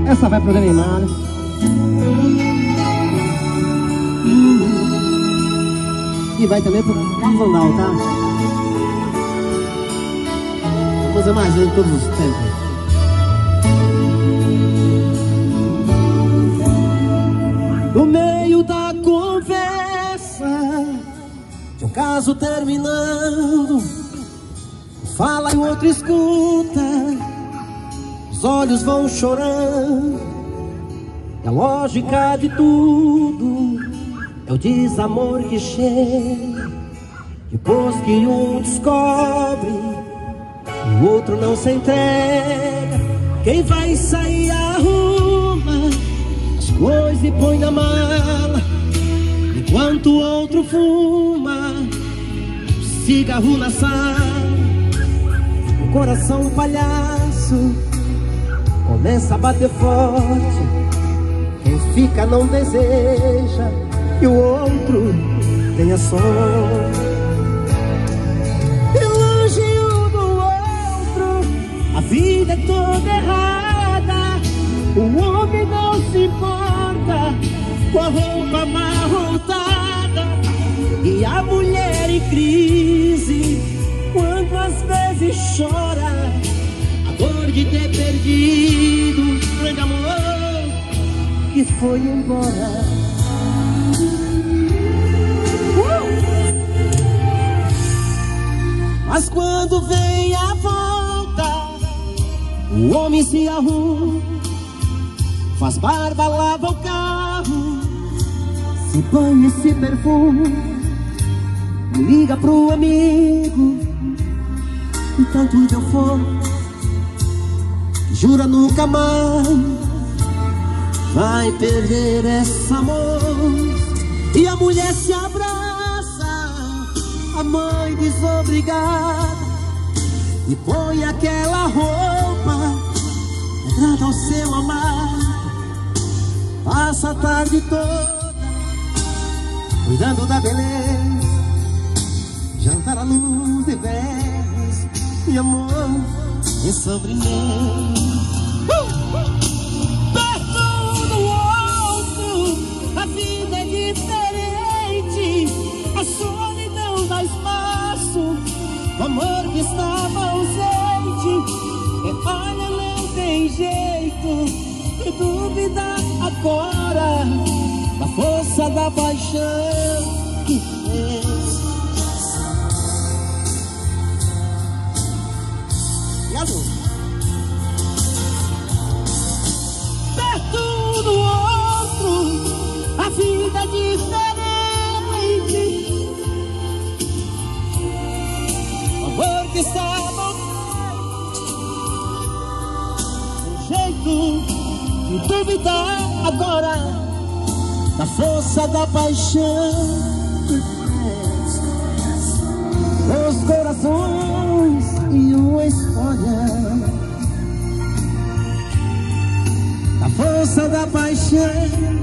Essa vai pro Neymar. E vai também pro Carnaval, tá? A coisa mais linda de todos os tempos. No meio da conversa, de um caso terminando, fala e o outro escuta, os olhos vão chorando. E a lógica de tudo é o desamor que chega depois que um descobre e o outro não se entrega. Quem vai sair arruma as coisas e põe na mala, enquanto o outro fuma cigarro na sala. O coração palhaço começa a bater forte. Quem fica não deseja que o outro tenha sorte. E longe um do outro, a vida é toda errada. O homem não se importa com a roupa amarrotada, e a mulher em crise quando às vezes chora a dor de ter perdido um grande amor que foi embora. Mas quando vem a volta, o homem se arruma, faz barba, lava o carro, se banha e se perfuma, liga pro amigo e tanto deu fome, jura nunca mais vai perder essa amor. E a mulher se abraça, a mãe desobrigada, e põe aquela roupa retrata ao seu amado. Passa a tarde toda cuidando da beleza, jantar à luz de velas e amor em sobremesa. Perto do outro, a vida é diferente. A solidão dá espaço, o amor que estava ausente. E olha, não tem jeito de duvidar agora da força da paixão que fez. E a luz? Perto do outro, a vida é diferente. O amor que estava um jeito de duvidar agora da força da paixão que fez os corações e uma escolha. Da força da paixão